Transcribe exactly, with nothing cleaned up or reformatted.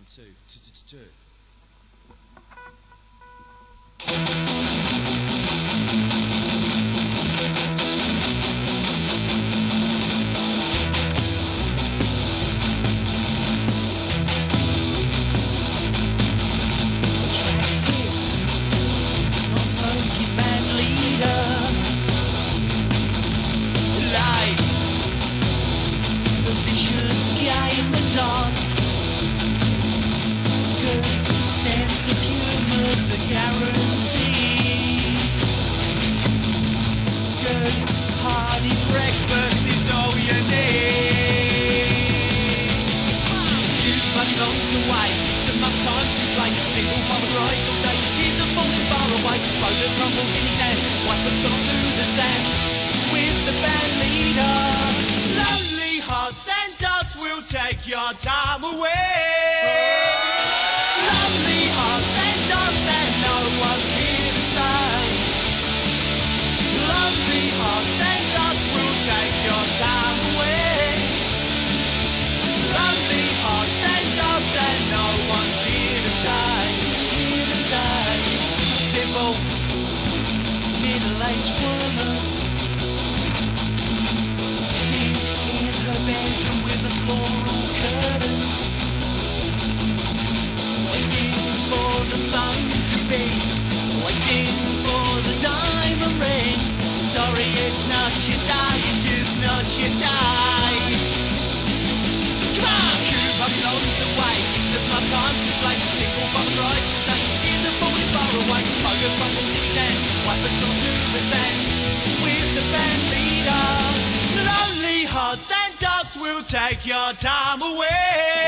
two, two, two, two, two. A guarantee. Good hearty breakfast is all you need. You money longs away, some mum time to play. Single father cries all day, his kids are falling far away. Phone crumbled in his hands, wife has gone to the sands with the band leader. Lonely hearts and dogs will take your time away. Lonely hearts and dogs and no one's here to stay. Lonely hearts and dogs will take your time away. Lonely hearts and dogs and no one's here to stay. Here to stay. Divorced, middle-aged woman, sitting in her bedroom with the floral curtains, waiting for the phone to ring, waiting for the diamond ring. Sorry, it's not your day, it's just not your day. Come on, Cube puppy loads away, it's just my time to play. Single father cries all day, his tears are falling far away. Focus crumbled in his hands, wife has gone to the sands with the band leader. Lonely hearts and dogs will take your time away.